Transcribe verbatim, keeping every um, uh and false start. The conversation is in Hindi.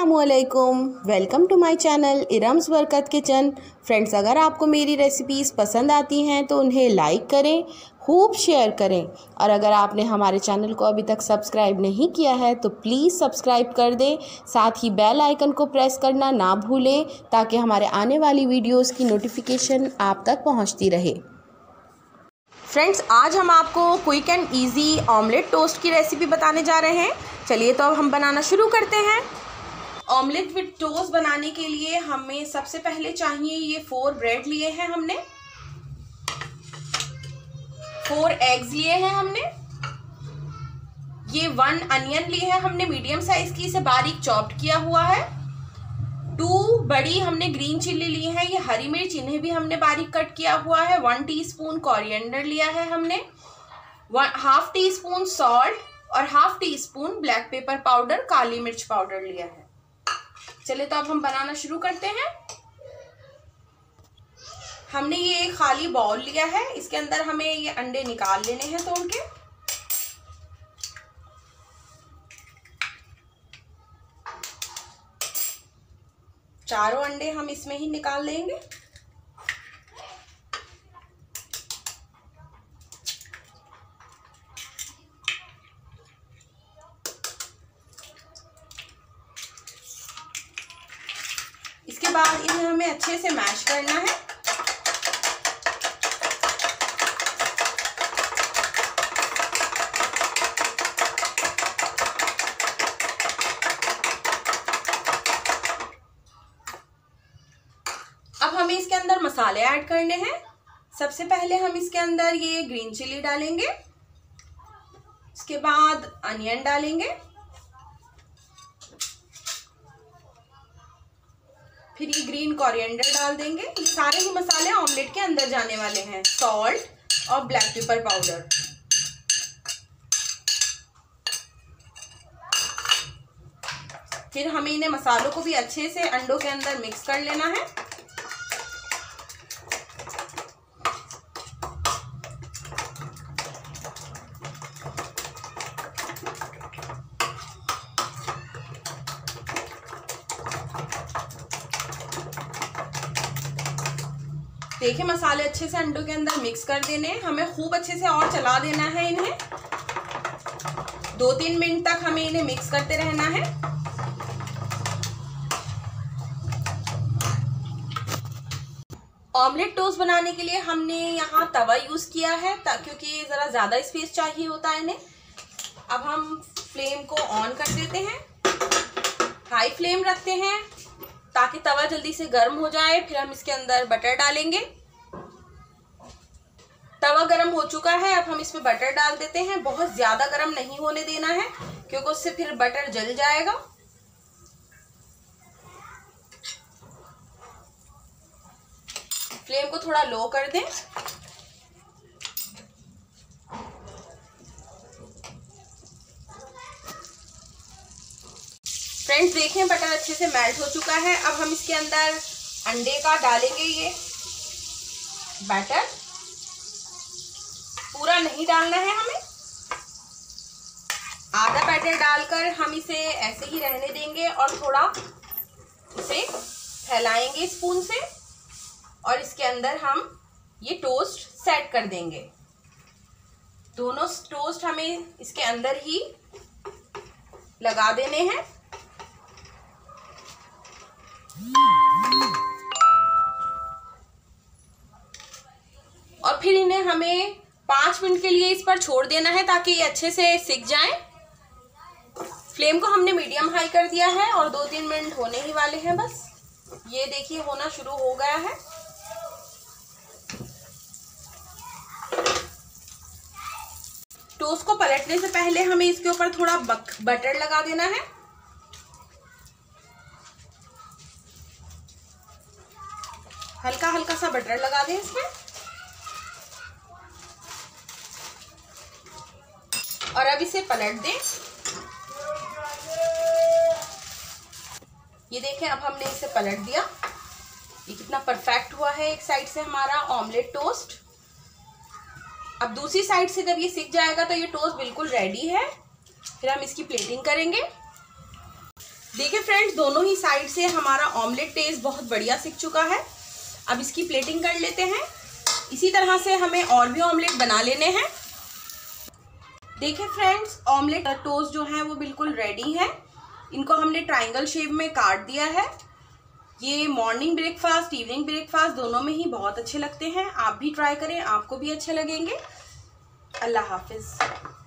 अस्सलामुअलैकुम, welcome to my channel Iram's Barkat kitchen. Friends, अगर आपको मेरी रेसिपीज़ पसंद आती हैं तो उन्हें लाइक करें, खूब शेयर करें और अगर आपने हमारे चैनल को अभी तक सब्सक्राइब नहीं किया है तो प्लीज़ सब्सक्राइब कर दें। साथ ही बेल आइकन को प्रेस करना ना भूलें ताकि हमारे आने वाली वीडियोज़ की नोटिफिकेशन आप तक पहुँचती रहे। फ्रेंड्स, आज हम आपको quick and easy omelette toast की रेसिपी बताने जा रहे हैं। चलिए तो अब हम बनाना शुरू करते हैं। ऑमलेट विद टोस्ट बनाने के लिए हमें सबसे पहले चाहिए ये फोर ब्रेड लिए हैं हमने, फोर एग्स लिए हैं हमने, ये वन अनियन लिए हैं हमने मीडियम साइज की, इसे बारीक चॉप्ड किया हुआ है। टू बड़ी हमने ग्रीन चिल्ली ली है, ये हरी मिर्च, इन्हें भी हमने बारीक कट किया हुआ है। वन टीस्पून कोरिएंडर लिया है हमने, one half teaspoon salt और half teaspoon black pepper powder, काली मिर्च पाउडर लिया है। चलिए तो अब हम बनाना शुरू करते हैं। हमने ये एक खाली बाउल लिया है, इसके अंदर हमें ये अंडे निकाल लेने हैं तोड़ के। चारों अंडे हम इसमें ही निकाल लेंगे। इसके बाद इन्हें हमें अच्छे से मैश करना है। अब हमें इसके अंदर मसाले ऐड करने हैं। सबसे पहले हम इसके अंदर ये ग्रीन चिली डालेंगे, इसके बाद अनियन डालेंगे, फिर ये ग्रीन कोरिएंडर डाल देंगे। ये सारे ही मसाले ऑमलेट के अंदर जाने वाले हैं, सॉल्ट और ब्लैक पेपर पाउडर। फिर हमें इन्हें मसालों को भी अच्छे से अंडों के अंदर मिक्स कर लेना है। देखिए, मसाले अच्छे से अंडों के अंदर मिक्स कर देने, हमें खूब अच्छे से और चला देना है इन्हें। दो तीन मिनट तक हमें इन्हें मिक्स करते रहना है। ऑमलेट टोस्ट बनाने के लिए हमने यहाँ तवा यूज किया है क्योंकि जरा ज्यादा स्पेस चाहिए होता है इन्हें। अब हम फ्लेम को ऑन कर देते हैं, हाई फ्लेम रखते हैं ताकि तवा जल्दी से गर्म हो जाए। फिर हम इसके अंदर बटर डालेंगे। तवा गर्म हो चुका है, अब हम इसमें बटर डाल देते हैं। बहुत ज्यादा गर्म नहीं होने देना है क्योंकि उससे फिर बटर जल जाएगा। फ्लेम को थोड़ा लो कर दें। फ्रेंड्स, देखें बटर अच्छे से मेल्ट हो चुका है। अब हम इसके अंदर अंडे का डालेंगे ये बैटर। पूरा नहीं डालना है हमें, आधा बैटर डालकर हम इसे ऐसे ही रहने देंगे और थोड़ा इसे फैलाएंगे स्पून से और इसके अंदर हम ये टोस्ट सेट कर देंगे। दोनों टोस्ट हमें इसके अंदर ही लगा देने हैं। और फिर इन्हें हमें पाँच मिनट के लिए इस पर छोड़ देना है ताकि ये अच्छे से सिक जाएं। फ्लेम को हमने मीडियम हाई कर दिया है और दो तीन मिनट होने ही वाले हैं बस। ये देखिए होना शुरू हो गया है। टोस्ट को पलटने से पहले हमें इसके ऊपर थोड़ा बटर लगा देना है। हल्का हल्का सा बटर लगा दें इसमें और अब इसे पलट दें। ये देखें, अब हमने इसे पलट दिया। ये कितना परफेक्ट हुआ है एक साइड से हमारा ऑमलेट टोस्ट। अब दूसरी साइड से जब ये सिक जाएगा तो ये टोस्ट बिल्कुल रेडी है। फिर हम इसकी प्लेटिंग करेंगे। देखिए फ्रेंड्स, दोनों ही साइड से हमारा ऑमलेट टेस्ट बहुत बढ़िया सिक चुका है। अब इसकी प्लेटिंग कर लेते हैं। इसी तरह से हमें और भी ऑमलेट बना लेने हैं। देखिए फ्रेंड्स, ऑमलेट टोस्ट जो है वो बिल्कुल रेडी है। इनको हमने ट्रायंगल शेप में काट दिया है। ये मॉर्निंग ब्रेकफास्ट, इवनिंग ब्रेकफास्ट दोनों में ही बहुत अच्छे लगते हैं। आप भी ट्राई करें, आपको भी अच्छे लगेंगे। अल्लाह हाफिज़।